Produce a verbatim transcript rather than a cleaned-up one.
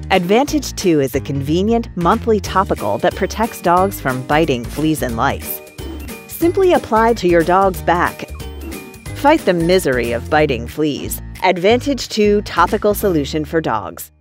Advantage two is a convenient monthly topical that protects dogs from biting fleas and lice. Simply apply to your dog's back. Fight the misery of biting fleas. Advantage two topical solution for dogs.